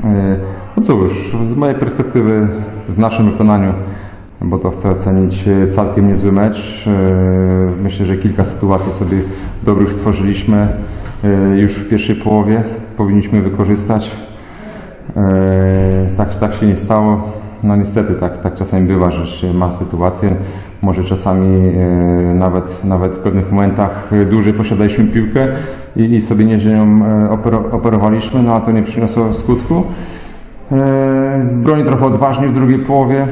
No cóż, z mojej perspektywy, w naszym wykonaniu, bo to chcę ocenić, całkiem niezły mecz. Myślę, że kilka sytuacji sobie dobrych stworzyliśmy już w pierwszej połowie. Powinniśmy wykorzystać. Tak się nie stało. No niestety tak czasami bywa, że się ma sytuację. Może czasami nawet w pewnych momentach dłużej posiadaliśmy piłkę i sobie nieźle nią operowaliśmy, no a to nie przyniosło skutku. Broni trochę odważnie w drugiej połowie.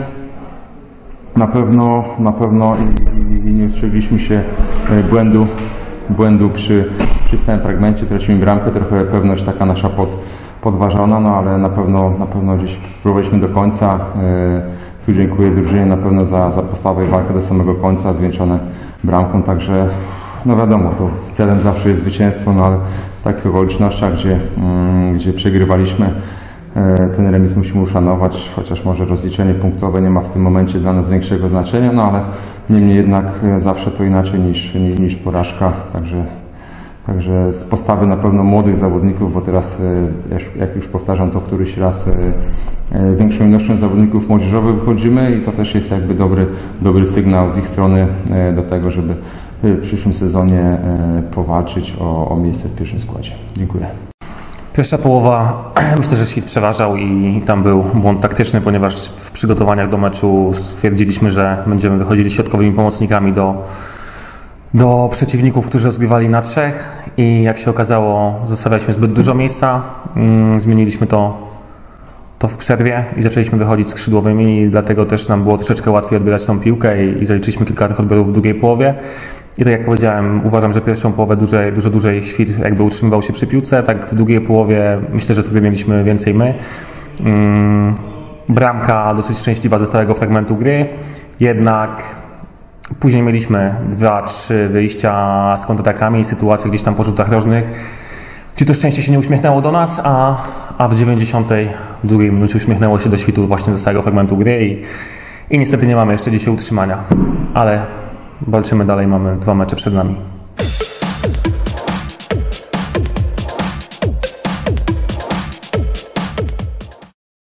Na pewno i nie ustrzegliśmy się błędu przy stałym fragmencie. Tracimy bramkę, trochę pewność taka nasza podważona, no ale na pewno gdzieś próbowaliśmy do końca. Tu dziękuję drużynie na pewno za postawę i walkę do samego końca, zwieńczone bramką, także no wiadomo, to celem zawsze jest zwycięstwo, no ale w takich okolicznościach, gdzie przegrywaliśmy, ten remis musimy uszanować, chociaż może rozliczenie punktowe nie ma w tym momencie dla nas większego znaczenia, no ale niemniej jednak zawsze to inaczej niż porażka, Także z postawy na pewno młodych zawodników, bo teraz, jak już powtarzam to któryś raz, większą ilością zawodników młodzieżowych wychodzimy i to też jest jakby dobry sygnał z ich strony do tego, żeby w przyszłym sezonie powalczyć o miejsce w pierwszym składzie. Dziękuję. Pierwsza połowa, myślę, że świt przeważał i tam był błąd taktyczny, ponieważ w przygotowaniach do meczu stwierdziliśmy, że będziemy wychodzili środkowymi pomocnikami do przeciwników, którzy rozgrywali na trzech i jak się okazało, zostawialiśmy zbyt dużo miejsca. Zmieniliśmy to w przerwie i zaczęliśmy wychodzić skrzydłowymi i dlatego też nam było troszeczkę łatwiej odbierać tą piłkę i zaliczyliśmy kilka tych odbiorów w drugiej połowie. I tak jak powiedziałem, uważam, że pierwszą połowę dużo dłużej świt jakby utrzymywał się przy piłce, tak w drugiej połowie myślę, że sobie mieliśmy więcej my. Bramka dosyć szczęśliwa ze stałego fragmentu gry, jednak później mieliśmy 2-3 wyjścia z kontratakami i sytuacje gdzieś tam po rzutach rożnych, gdzie to szczęście się nie uśmiechnęło do nas, a w 92 minucie uśmiechnęło się do świtu właśnie ze stałego fragmentu gry i niestety nie mamy jeszcze dzisiaj utrzymania, ale walczymy dalej, mamy 2 mecze przed nami.